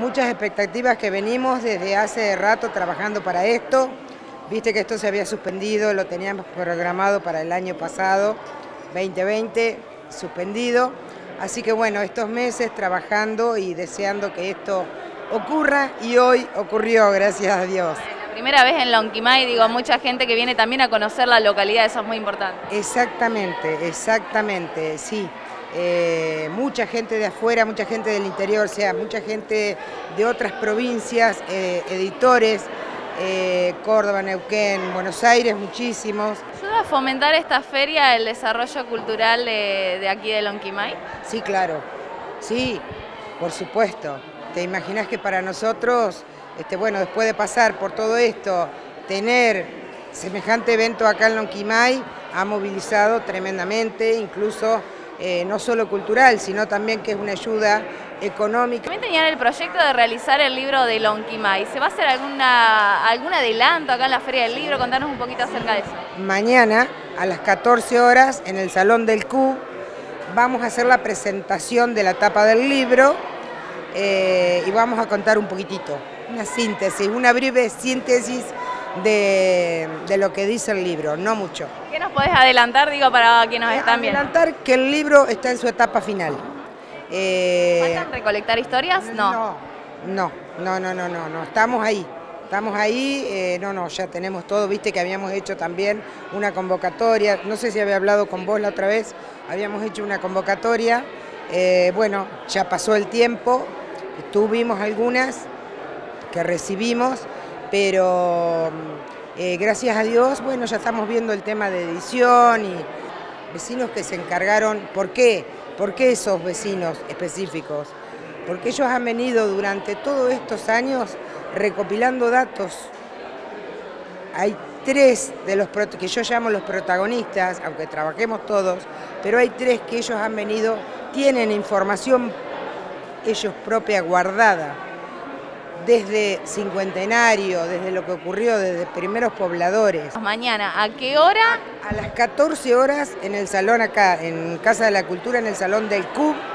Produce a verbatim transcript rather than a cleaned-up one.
muchas expectativas que venimos desde hace rato trabajando para esto. Viste que esto se había suspendido, lo teníamos programado para el año pasado, veinte veinte, suspendido. Así que bueno, estos meses trabajando y deseando que esto ocurra y hoy ocurrió, gracias a Dios. La primera vez en Lonquimay, digo, mucha gente que viene también a conocer la localidad, eso es muy importante. Exactamente, exactamente, sí. Eh, mucha gente de afuera, mucha gente del interior, o sea, mucha gente de otras provincias, eh, editores, eh, Córdoba, Neuquén, Buenos Aires, muchísimos. ¿Ayuda a fomentar esta feria el desarrollo cultural de, de aquí de Lonquimay? Sí, claro, sí, por supuesto. ¿Te imaginas que para nosotros, este, bueno, después de pasar por todo esto, tener semejante evento acá en Lonquimay ha movilizado tremendamente, incluso eh, no solo cultural, sino también que es una ayuda económica. También tenían el proyecto de realizar el libro de Lonquimay. ¿Se va a hacer alguna, algún adelanto acá en la Feria del Libro? Contanos un poquito acerca de eso. Mañana a las catorce horas en el Salón del Q vamos a hacer la presentación de la tapa del libro eh, y vamos a contar un poquitito, una síntesis, una breve síntesis de, de lo que dice el libro, no mucho. ¿Qué nos podés adelantar, digo, para quienes nos están viendo? Adelantar que el libro está en su etapa final. Eh, ¿Faltan recolectar historias? No. No, no, no, no, no, no, no. Estamos ahí, estamos ahí, eh, no, no, ya tenemos todo, viste que habíamos hecho también una convocatoria, no sé si había hablado con vos la otra vez, habíamos hecho una convocatoria, eh, bueno, ya pasó el tiempo, tuvimos algunas que recibimos, pero eh, gracias a Dios, bueno, ya estamos viendo el tema de edición y vecinos que se encargaron. ¿Por qué? ¿Por qué esos vecinos específicos? Porque ellos han venido durante todos estos años recopilando datos. Hay tres de los que yo llamo los protagonistas, aunque trabajemos todos, pero hay tres que ellos han venido, tienen información ellos propia guardada, desde cincuentenario, desde lo que ocurrió, desde primeros pobladores. Mañana, ¿a qué hora? A las catorce horas en el salón acá, en Casa de la Cultura, en el Salón del C U B,